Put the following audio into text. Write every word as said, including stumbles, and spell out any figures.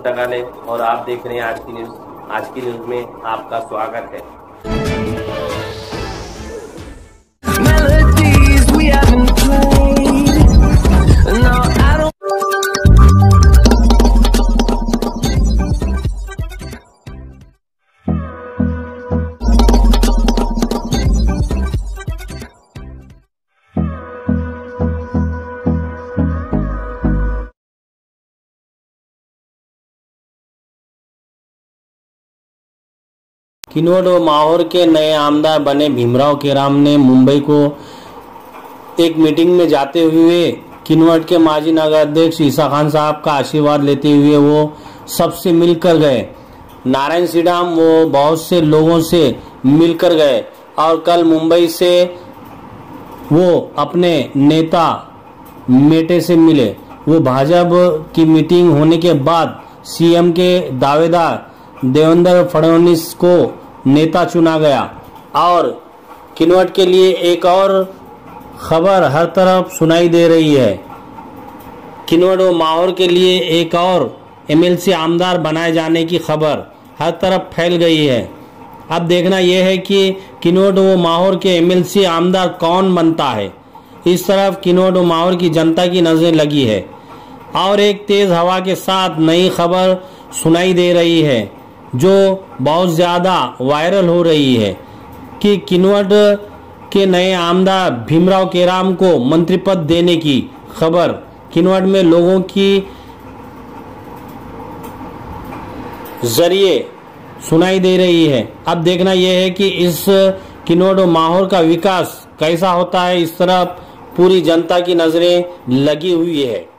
पुस्तकालय और आप देख रहे हैं आज की न्यूज। आज की न्यूज में आपका स्वागत है। किन्नौर व माहौर के नए आमदार बने भीमराव केराम ने मुंबई को एक मीटिंग में जाते हुए किन्नौर के माजी नगर अध्यक्ष ईसा खान साहब का आशीर्वाद लेते हुए वो सबसे मिलकर गए। नारायण श्रीराम वो बहुत से लोगों से मिलकर गए और कल मुंबई से वो अपने नेता मेटे से मिले। वो भाजपा की मीटिंग होने के बाद सीएम के दावेदार देवेंद्र फडणवीस को नेता चुना गया और किन्नौर के लिए एक और खबर हर तरफ सुनाई दे रही है। किन्नौर व माहौर के लिए एक और एमएलसी आमदार बनाए जाने की खबर हर तरफ फैल गई है। अब देखना यह है कि किन्नौर व माहौर के एमएलसी आमदार कौन बनता है। इस तरफ किन्नौर व माहौर की जनता की नजर लगी है और एक तेज हवा के साथ नई खबर सुनाई दे रही है जो बहुत ज्यादा वायरल हो रही है कि किन्नौर के नए आमदार भीमराव केराम को मंत्री पद देने की खबर किन्नौर में लोगों की जरिए सुनाई दे रही है। अब देखना यह है कि इस किन्नौर व माहौर का विकास कैसा होता है। इस तरफ पूरी जनता की नजरें लगी हुई है।